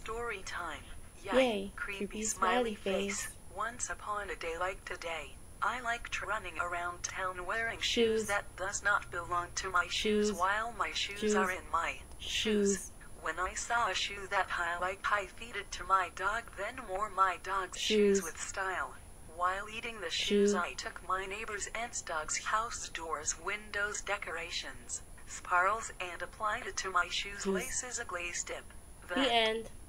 Story time. Yay, creepy smiley face. Once upon a day like today, I liked running around town wearing Shoes. shoes that does not belong to my Shoes. shoes while my shoes Shoes. are in my Shoes. When I saw a shoe that I feeded to my dog, then wore my dog's Shoes. shoes with style. While eating the Shoe. shoes, I took my neighbor's aunt's dog's house doors, windows, decorations, sparkles, and applied it to my shoes. Shoes. Laces a glazed tip. The end.